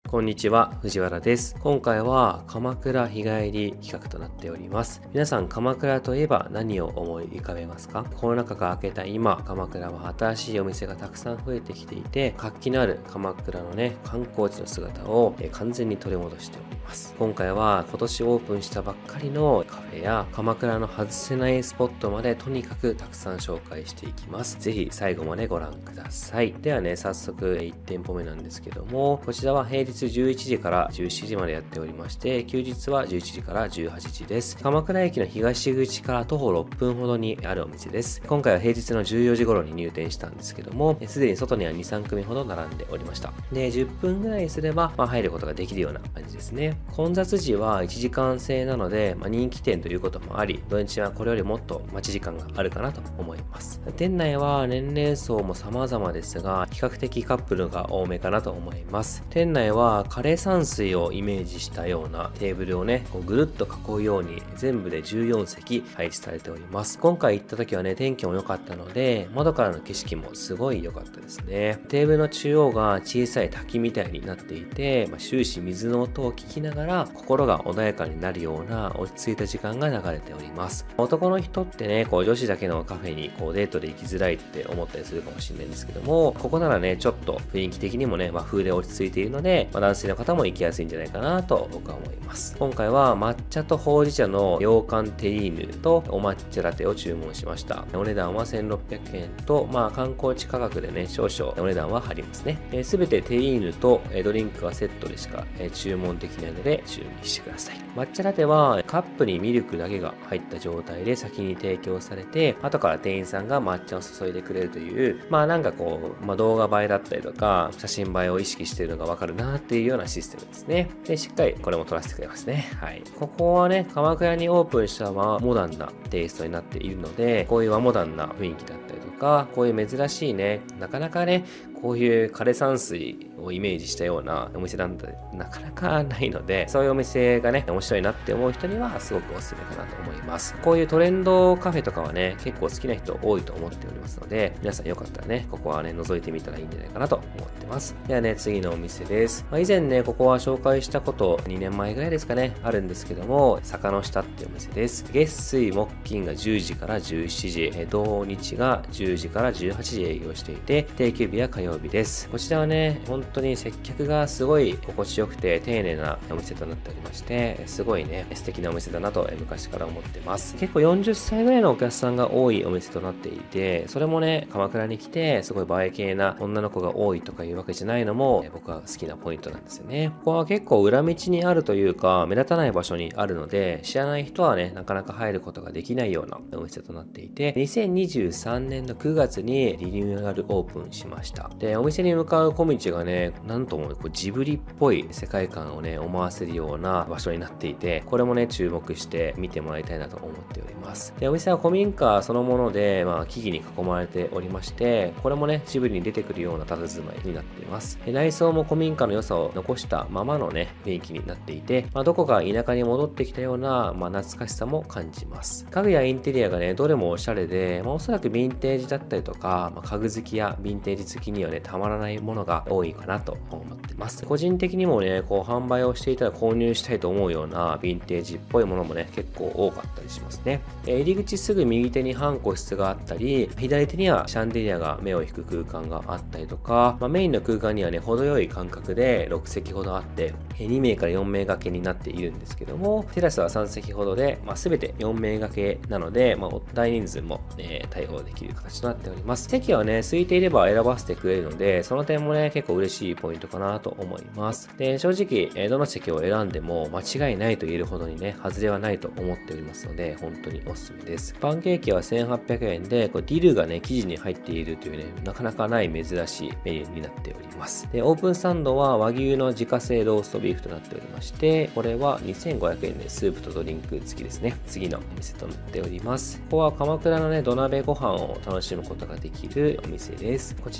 こんにちは、藤原です。今回は鎌倉日帰り企画となっております。皆さん、鎌倉といえば何を思い浮かべますか？コロナ禍が明けた今、鎌倉は新しいお店がたくさん増えてきていて、活気のある鎌倉の観光地の姿を完全に取り戻しております。今回は今年オープンしたばっかりのカフェや鎌倉の外せないスポットまでとにかくたくさん紹介していきます。ぜひ最後までご覧ください。では早速1店舗目なんですけども、こちらは平日11時から17時までやっておりまして、休日は11時から18時です。鎌倉駅の東口から徒歩6分ほどにあるお店です。今回は平日の14時頃に入店したんですけども、すでに外には2、3組ほど並んでおりました。で、10分ぐらいすれば、入ることができるような感じですね。混雑時は1時間制なので、人気店ということもあり、土日はこれよりもっと待ち時間があるかなと思います。店内は年齢層も様々ですが、比較的カップルが多めかなと思います。店内は枯山水をイメージしたようなテーブルをぐるっと囲うように全部で14席配置されております。今回行った時は天気も良かったので、窓からの景色もすごい良かったですね。テーブルの中央が小さい滝みたいになっていて、終始水の音を聞きながら心が穏やかになるような落ち着いた時間が流れております。男の人って女子だけのカフェにデートで行きづらいって思ったりするかもしれないんですけども、ここならちょっと雰囲気的にも和風で落ち着いているので、男性の方も行きやすいんじゃないかなと僕は思います。今回は抹茶とほうじ茶の羊羹テリーヌとお抹茶ラテを注文しました。お値段は1600円と、観光地価格で少々お値段は張りますね。すべてテリーヌとドリンクはセットでしか注文できないので注意してください。抹茶ラテはカップにミルクだけが入った状態で先に提供されて、後から店員さんが抹茶を注いでくれるという、動画映えだったりとか、写真映えを意識しているのがわかるなっていうようなシステムですね。で、しっかりこれも撮らせてくれますね。はい。ここは鎌倉にオープンしたモダンなテイストになっているので、こういう和モダンな雰囲気だったりとか、こういう珍しいなかなかこういう枯山水をイメージしたようなお店なんてなかなかないので、そういうお店が面白いなって思う人にはすごくおすすめかなと思います。こういうトレンドカフェとかは結構好きな人多いと思っておりますので、皆さんよかったらここは覗いてみたらいいんじゃないかなと思ってます。では次のお店です。以前ここは紹介したこと2年前ぐらいですかあるんですけども、坂の下っていうお店です。月水木金が10時から17時、土日が10時から18時営業していて、定休日は火曜日です。こちらは本当に接客がすごい心地よくて丁寧なお店となっておりまして、すごい素敵なお店だなと昔から思ってます。結構40歳ぐらいのお客さんが多いお店となっていて、それも鎌倉に来てすごい映え系な女の子が多いとかいうわけじゃないのも僕は好きなポイントなんですよね。ここは結構裏道にあるというか目立たない場所にあるので、知らない人はなかなか入ることができないようなお店となっていて、2023年の9月にリニューアルオープンしました。で、お店に向かう小道がなんともジブリっぽい世界観を思わせるような場所になっていて、これも注目して見てもらいたいなと思っております。で、お店は古民家そのもので、木々に囲まれておりまして、これもジブリに出てくるような佇まいになっています。で、内装も古民家の良さを残したままの雰囲気になっていて、どこか田舎に戻ってきたような、懐かしさも感じます。家具やインテリアがどれもおしゃれで、おそらくヴィンテージだったりとか、家具好きやヴィンテージ好きにはたまらないものが多いかなと思ってます。個人的にも販売をしていたら購入したいと思うようなヴィンテージっぽいものも結構多かったりしますね。入り口すぐ右手に半個室があったり、左手にはシャンデリアが目を引く空間があったりとか、メインの空間には程よい間隔で6席ほどあって、2名から4名掛けになっているんですけども、テラスは3席ほどで、全て4名掛けなので、大人数も、対応できる形となっております。席は空いていれば選ばせてくれるので、その点も結構嬉しいポイントかなと思います。で、正直、どの席を選んでも間違いないと言えるほどに外れはないと思っておりますので、本当におすすめです。パンケーキは1800円で、ディルが生地に入っているというなかなかない珍しいメニューになっております。で、オープンサンドは和牛の自家製ローストビーフとなっておりまして、これは2500円でスープとドリンク付きですね。次のお店となっております。ここは鎌倉の土鍋ご飯を楽しむことができるお店です。こちらはランチ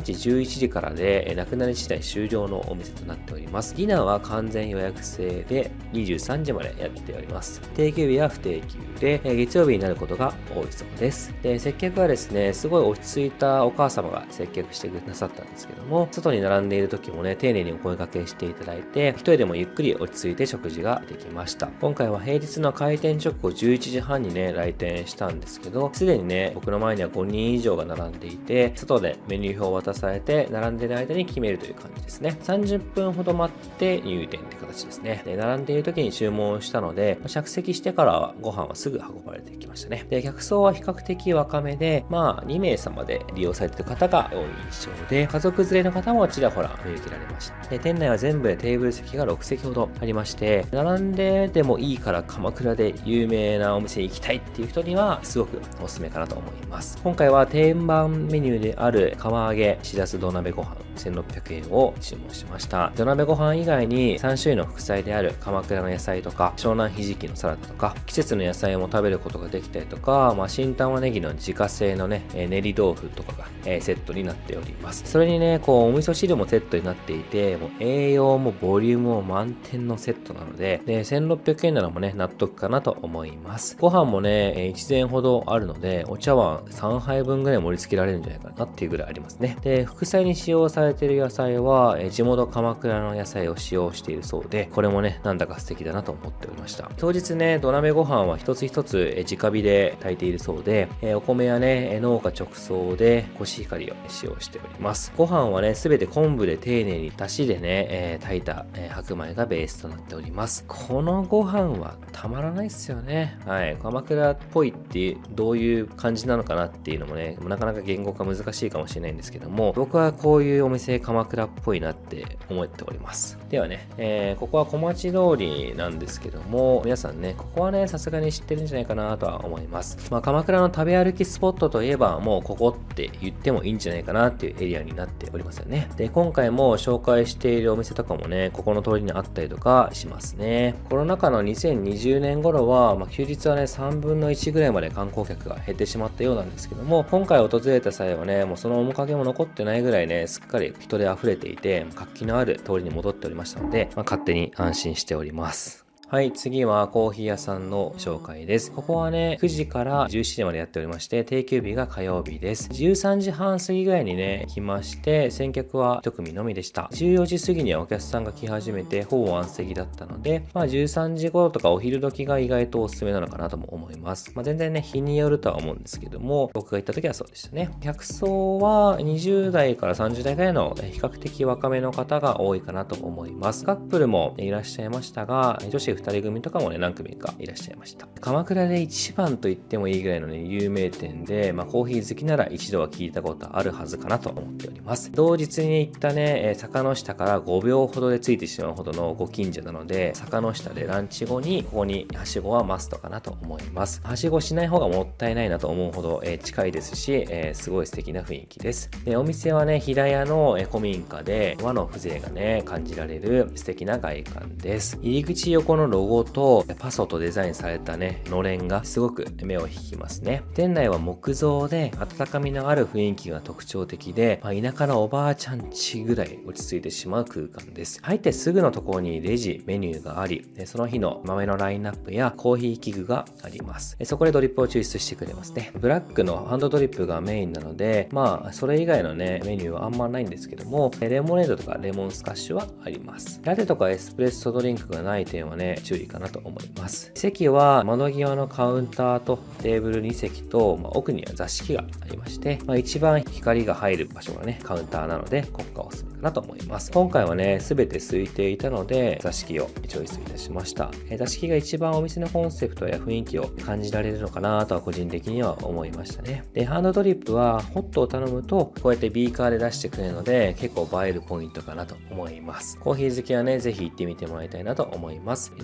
チ11時からで、なくなり次第終了のお店となっております。ディナーは完全予約制で23時までやっております。定休日は不定休で、月曜日になることが多いそうです。で、接客はですね、すごい落ち着いたお母様が接客してくださったんですけども、外に並んでいる時もね、丁寧にお声掛けしていただいて、一人でもゆっくり落ち着いて食事ができました。今回は平日の開店直後11時半にね、来店したんですけど、すでにね、僕の前には5人以上が並んでいて、外でメニュー表を渡されて、並んでいる間に決めるという感じですね。30分ほど待って入店って形ですね。で、並んでいる時に注文したので、着席してからご飯はすぐ運ばれてきましたね。で、客層は比較的若めで、2名様で利用されている方が多い印象で、家族連れの方もちらほら見受けられました。で、店内は全部でテーブル席が6席ほどありまして、並んででもいいから鎌倉で有名なお店に行きたいっていう人にはすごくおすすめかなと思います。今回は定番メニューである釜揚げしらす土鍋ご飯1600円を注文しました。土鍋ご飯以外に3種類の副菜である鎌倉の野菜とか湘南ひじきのサラダとか季節の野菜も食べることができたりとか、新玉ねぎの自家製のね練り豆腐とかがセットになっております。それにねお味噌汁もセットになっていて、もう栄養もボリュームも満点のセットなので、1600円なのもね納得かなと思います。ご飯もね1膳ほどあるので、お茶碗3杯分ぐらい盛り付けられるんじゃないかなっていうぐらいありますね。で、副菜に使用されている野菜は地元鎌倉の野菜を使用しているそうで、これもねなんだか素敵だなと思っておりました。当日ね土鍋ご飯は一つ一つ直火で炊いているそうで、お米はね農家直送でコシヒカリを使用しております。ご飯はねすべて昆布で丁寧に出汁でね、炊いた、白米がベースとなっております。このご飯はたまらないっすよね。はい、鎌倉っぽいってどういう感じなのかなっていうのもねなかなか言語化難しいかもしれないんですけども、僕はこういうお店鎌倉っぽいなって思っております。ではね、ここは小町通りなんですけども、皆さんねここはねさすがに知ってるんじゃないかなとは思います。鎌倉の食べ歩きスポットといえばもうここって言ってもいいんじゃないかなっていうエリアになっておりますよね。で、今回も紹介しているお店とかもねここの通りにあったりとかしますね。コロナ禍の2020年頃は、休日はね3分の1ぐらいまで観光客が減ってしまったようなんですけども、今回訪れた際はねもうその面影も残ってないぐらいねすっかり人で溢れていて活気のある通りに戻っておりましたので、勝手に安心しております。はい、次はコーヒー屋さんの紹介です。ここはね、9時から17時までやっておりまして、定休日が火曜日です。13時半過ぎぐらいにね、来まして、先客は1組のみでした。14時過ぎにはお客さんが来始めて、ほぼ満席だったので、13時頃とかお昼時が意外とおすすめなのかなとも思います。全然ね、日によるとは思うんですけども、僕が行った時はそうでしたね。客層は20代から30代ぐらいの比較的若めの方が多いかなと思います。カップルもいらっしゃいましたが、女子2人組とかもね何組かいらっしゃいました。鎌倉で一番と言ってもいいぐらいのね有名店で、コーヒー好きなら一度は聞いたことあるはずかなと思っております。同日に行ったね坂の下から5秒ほどで着いてしまうほどのご近所なので、坂の下でランチ後にここにはしごはマストかなと思います。はしごしない方がもったいないなと思うほど近いですし、すごい素敵な雰囲気です。で、お店はね平屋の古民家で和の風情がね感じられる素敵な外観です。入り口横のロゴとパソとデザインされたねのれんがすごく目を引きますね。店内は木造で温かみのある雰囲気が特徴的で、田舎のおばあちゃん家ぐらい落ち着いてしまう空間です。入ってすぐのところにレジメニューがあり、その日の豆のラインナップやコーヒー器具があります。そこでドリップを抽出してくれますね。ブラックのハンドドリップがメインなので、それ以外のねメニューはあんまないんですけども、レモネードとかレモンスカッシュはあります。ラテとかエスプレッソドリンクがない点はね注意かなと思います。席は窓際のカウンターとテーブル2席と、奥には座敷がありまして、一番光が入る場所がねカウンターなのでここがおすすめかなと思います。今回はね全て空いていたので座敷をチョイスいたしました。座敷が一番お店のコンセプトや雰囲気を感じられるのかなとは個人的には思いましたね。で、ハンドドリップはホットを頼むとこうやってビーカーで出してくれるので結構映えるポイントかなと思います。コーヒー好きはねぜひ行ってみてもらいたいなと思います。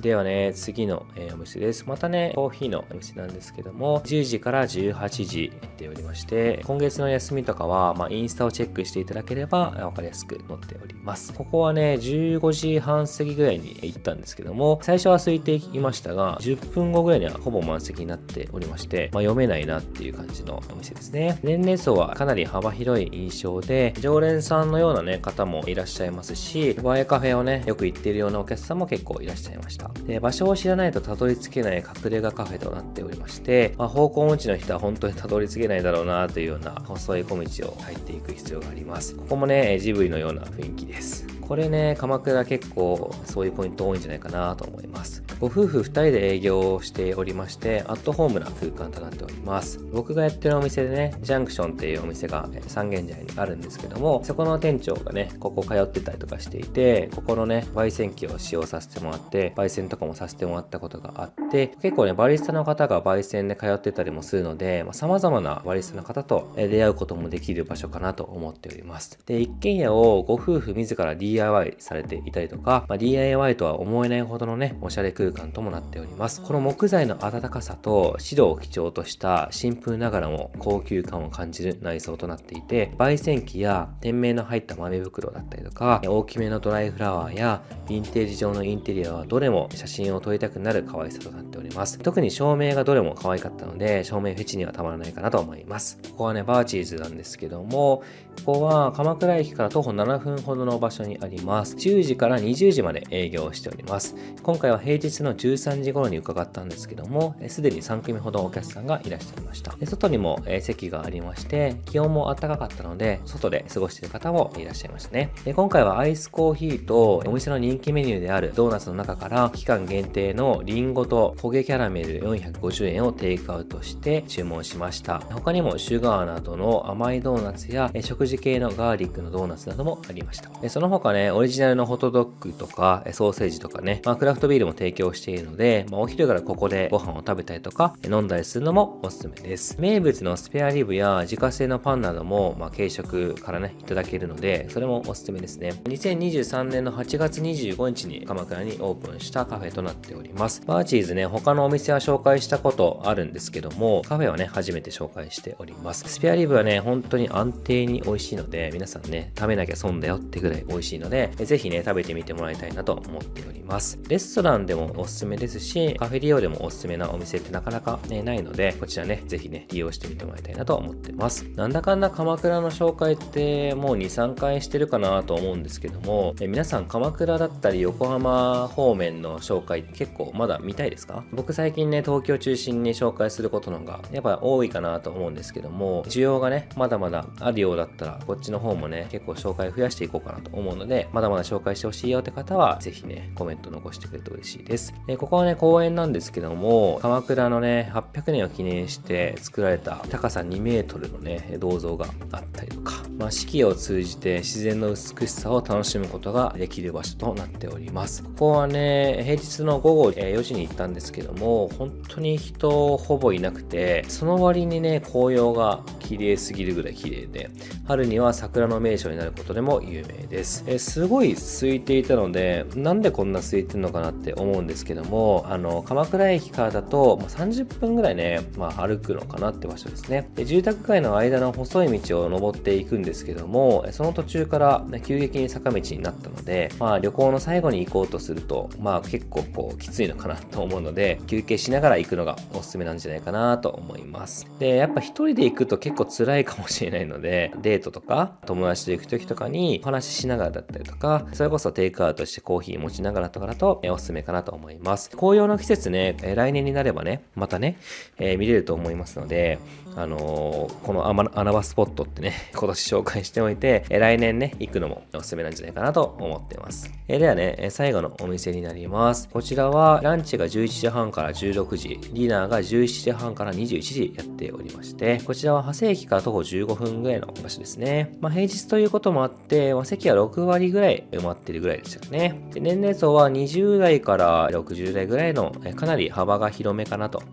ではね、次のお店です。またね、コーヒーのお店なんですけども、10時から18時やっておりまして、今月の休みとかは、インスタをチェックしていただければ分かりやすく載っております。ここはね、15時半過ぎぐらいに行ったんですけども、最初は空いていましたが、10分後ぐらいにはほぼ満席になっておりまして、読めないなっていう感じのお店ですね。年齢層はかなり幅広い印象で、常連さんのようなね、方もいらっしゃいますし、映えカフェをね、よく行っているようなお客さんも結構いらっしゃいました。で、場所を知らないとたどり着けない隠れ家カフェとなっておりまして、方向音痴の人は本当にたどり着けないだろうなというような細い小道を入っていく必要があります。ここもね、ジブリのような雰囲気です。これね、鎌倉結構そういうポイント多いんじゃないかなと思います。ご夫婦2人で営業をしておりまして、アットホームな空間となっております。僕がやってるお店でね、ジャンクションっていうお店が三軒茶屋にあるんですけども、そこの店長がね、ここ通ってたりとかしていて、ここのね、焙煎機を使用させてもらって、焙煎とかもさせてもらったことがあって、結構ね、バリスタの方が焙煎で通ってたりもするので、様々なバリスタの方と出会うこともできる場所かなと思っております。で、一軒家をご夫婦自ら DIY されていたりとか、DIY とは思えないほどのね、おしゃれ空間ともなっております。この木材の温かさと白を基調としたシンプルながらも高級感を感じる内装となっていて、焙煎機や店名の入った豆袋だったりとか、大きめのドライフラワーやヴィンテージ上のインテリアはどれも写真を撮りたくなる可愛さとなっております。特に照明がどれも可愛かったので、照明フェチにはたまらないかなと思います。ここはね、バーチーズなんですけども、ここは鎌倉駅から徒歩7分ほどの場所にあります。10時から20時まで営業しております。今回は平日の13時頃に伺ったんですけども、すでに3組ほどお客さんがいらっしゃいました。外にも席がありまして、気温も暖かかったので、外で過ごしている方もいらっしゃいましたね。今回はアイスコーヒーとお店の人気メニューであるドーナツの中から期間限定のリンゴと焦げキャラメル450円をテイクアウトして注文しました。他にもシュガーなどの甘いドーナツや食事系のガーリックのドーナツなどもありました。その他ね、オリジナルのホットドッグとかソーセージとかね、クラフトビールも提供しているので、お昼からここでご飯を食べたりとか飲んだりするのもおすすめです。名物のスペアリブや自家製のパンなども、軽食からね、いただけるので、それもおすすめですね。2023年の8月25日に鎌倉にオープンしたカフェとなっております。バーチーズね、他のお店は紹介したことあるんですけども、カフェはね、初めて紹介しております。スペアリブはね、本当に安定に美味しいので、皆さんね、食べなきゃ損だよってぐらい美味しいので、ぜひね、食べてみてもらいたいなと思っております。レストランでもおすすめですし、カフェ利用でもおすすめなお店ってなかなかね、ないので、こちらね、ぜひね、利用してみてもらいたいなと思ってます。なんだかんだ鎌倉の紹介ってもう2、3回してるかなと思うんですけども、皆さん鎌倉だったり横浜方面の紹介結構まだ見たいですか？僕最近ね、東京中心に紹介することのがやっぱ多いかなと思うんですけども、需要がね、まだまだあるようだったら、こっちの方もね、結構紹介増やしていこうかなと思うので、まだまだ紹介してほしいよって方は、ぜひね、コメント残してくれると嬉しいです。ここはね、公園なんですけども、鎌倉のね、800年を記念して作られた高さ2メートルのね、銅像があったりとか、四季を通じて自然の美しさを楽しむことができる場所となっております。ここはね、平日の午後4時に行ったんですけども、本当に人ほぼいなくて、その割にね、紅葉が綺麗すぎるぐらい綺麗で、春には桜の名所になることでも有名です。すごい空いていたので、なんでこんな空いてるのかなって思うんですけども、鎌倉駅からだと30分ぐらいね、歩くのかなって場所ですね。住宅街の間の細い道を登っていくんですけども、その途中から急激に坂道になったので、旅行の最後に行こうとすると、結構きついのかなと思うので、休憩しながら行くのがおすすめなんじゃないかなと思います。で、やっぱ一人で行くと結構辛いかもしれないので、デートとか友達と行く時とかにお話ししながらだったりとか、それこそテイクアウトしてコーヒー持ちながらとかだとおすすめかなと思います。紅葉の季節ね、来年になればね、またね、見れると思いますので、この穴場スポットってね、今年紹介しておいて、来年ね、行くのもおすすめなんじゃないかなと思ってます。ではね、最後のお店になります。こちらはランチが11時半から16時、ディナーが17時半から21時やっておりまして、こちらは長谷駅から徒歩15分ぐらいの場所ですね。平日ということもあって、席は6割ぐらい埋まってるぐらいでしたね。で年齢層は20代から60代ぐらいのかなり幅が広めかなと思います。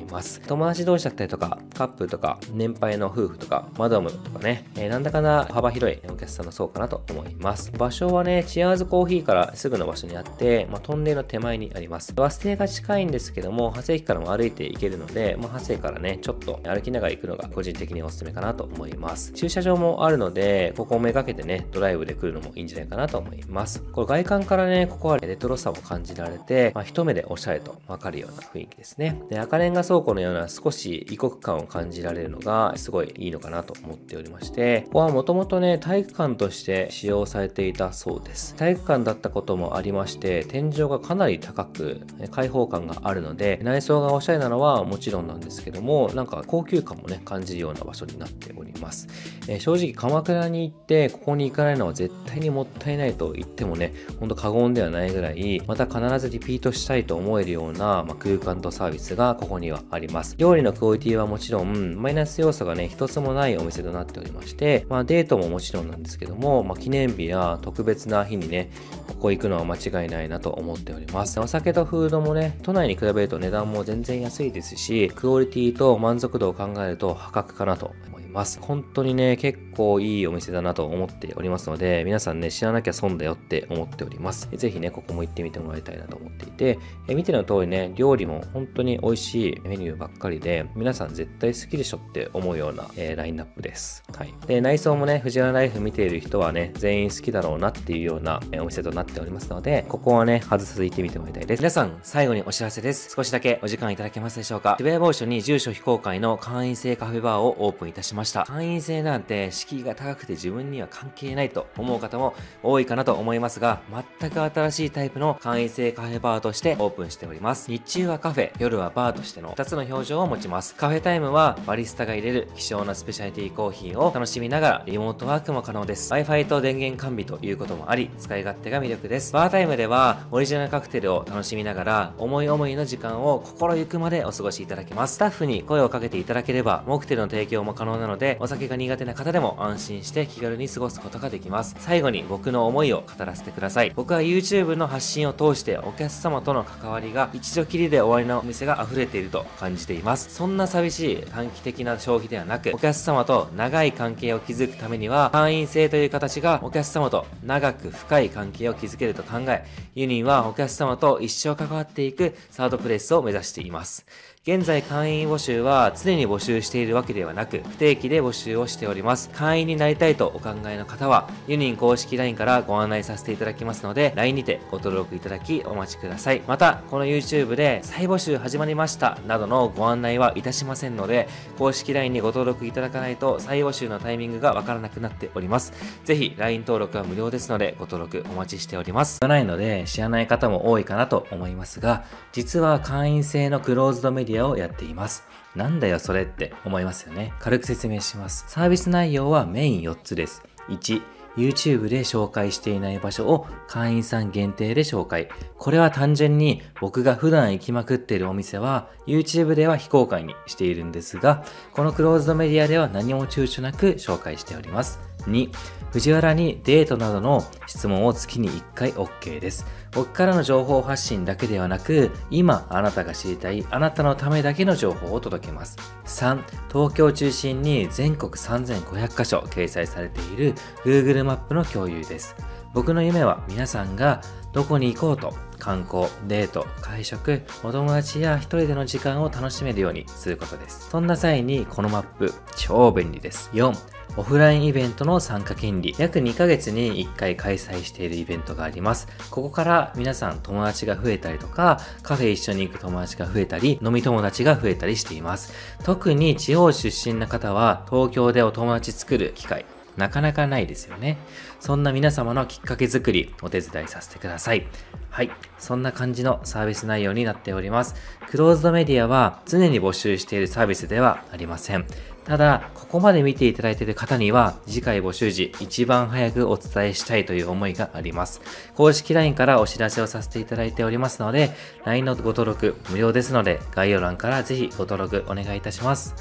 ます。友達同士だったりとか、カップルとか、年配の夫婦とか、マダムとかね、なんだかな幅広いお客さんの層かなと思います。場所はね、チアーズコーヒーからすぐの場所にあって、トンネルの手前にあります。バス停が近いんですけども、長谷駅からも歩いて行けるので、長谷からね、ちょっと歩きながら行くのが個人的におすすめかなと思います。駐車場もあるので、ここをめがけてね、ドライブで来るのもいいんじゃないかなと思います。これ外観からね、ここはレトロさも感じられて、一目でおしゃれとわかるような雰囲気ですね。で、赤レンガ倉庫のような少し異国感を感じられるのがすごいいいのかなと思っておりまして、ここはもともとね、体育館として使用されていたそうです。体育館だったこともありまして、天井がかなり高く、開放感があるので、内装がおしゃれなのはもちろんなんですけども、なんか高級感もね、感じるような場所になっております。正直鎌倉に行って、ここに行かないのは絶対にもったいないと言ってもね、ほんと過言ではないぐらい、また必ずリピートしたいと思えるような、空間とサービスがここにはあります。料理のクオリティはもちろん、マイナス要素がね、一つもないお店となっておりまして、デートももちろんなんですけども、記念日や特別な日にね、ここ行くのは間違いないなと思っております。お酒とフードもね、都内に比べると値段も全然安いですし、クオリティと満足度を考えると破格かなと思います。本当にね、結構いいお店だなと思っておりますので、皆さんね、知らなきゃ損だよって思っております。ぜひね、ここも行ってみてもらいたいなと思っていて、見ての通りね、料理も本当に美味しいメニューばっかりで、皆さん絶対好きでしょって思うような、ラインナップです。はい。で、内装もね、藤原ライフ見ている人はね、全員好きだろうなっていうような、お店となっておりますので、ここはね、外さず行ってみてもらいたいです。皆さん、最後にお知らせです。少しだけお時間いただけますでしょうか。渋谷某所に住所非公開の会員制カフェバーをオープンいたしました。会員制なんて敷居が高くて自分には関係ないと思う方も多いかなと思いますが、全く新しいタイプの会員制カフェバーとしてオープンしております。日中はカフェ、夜はバーとしての2つの表情を持ちます。カフェタイムはバリスタが入れる希少なスペシャリティコーヒーを楽しみながらリモートワークも可能です。Wi-Fi と電源完備ということもあり、使い勝手が魅力です。バータイムではオリジナルカクテルを楽しみながら思い思いの時間を心ゆくまでお過ごしいただけます。スタッフに声をかけていただければモクテルの提供も可能なので、お酒が苦手な方でも安心して気軽に過ごすことができます。最後に僕の思いを語らせてください。僕は YouTube の発信を通してお客様との関わりが一度きりで終わりのお店が溢れていると感じています。そんな寂しい短期的な消費ではなく、お客様と長い関係を築くためには会員制という形がお客様と長く深い関係を築けると考え、ユニンはお客様と一生関わっていくサードプレイスを目指しています。現在会員募集は常に募集しているわけではなく、不定期で募集をしております。会員になりたいとお考えの方は、ユニン公式 LINE からご案内させていただきますので、LINE にてご登録いただきお待ちください。また、この YouTube で再募集始まりましたなどのご案内はいたしませんので、公式 LINE にご登録いただかないと再募集のタイミングがわからなくなっております。ぜひ LINE 登録は無料ですので、ご登録お待ちしております。ないので、知らない方も多いかなと思いますが、実は会員制のクローズドメディアをやっています。なんだよそれって思いますよね。軽く説明します。サービス内容はメイン4つです。1、YouTube で紹介していない場所を会員さん限定で紹介。これは単純に僕が普段行きまくっているお店は YouTube では非公開にしているんですが、このクローズドメディアでは何も躊躇なく紹介しております。2、藤原にデートなどの質問を月に1回 OK です。僕からの情報発信だけではなく、今あなたが知りたいあなたのためだけの情報を届けます。3、東京を中心に全国3500カ所掲載されている Google マップの共有です。僕の夢は皆さんがどこに行こうと観光、デート、会食、お友達や一人での時間を楽しめるようにすることです。そんな際にこのマップ超便利です。4、オフラインイベントの参加権利。約2ヶ月に1回開催しているイベントがあります。ここから皆さん友達が増えたりとか、カフェ一緒に行く友達が増えたり、飲み友達が増えたりしています。特に地方出身の方は東京でお友達作る機会、なかなかないですよね。そんな皆様のきっかけ作り、お手伝いさせてください。はい。そんな感じのサービス内容になっております。クローズドメディアは常に募集しているサービスではありません。ただ、ここまで見ていただいている方には、次回募集時、一番早くお伝えしたいという思いがあります。公式 LINE からお知らせをさせていただいておりますので、LINE のご登録無料ですので、概要欄からぜひご登録お願いいたします。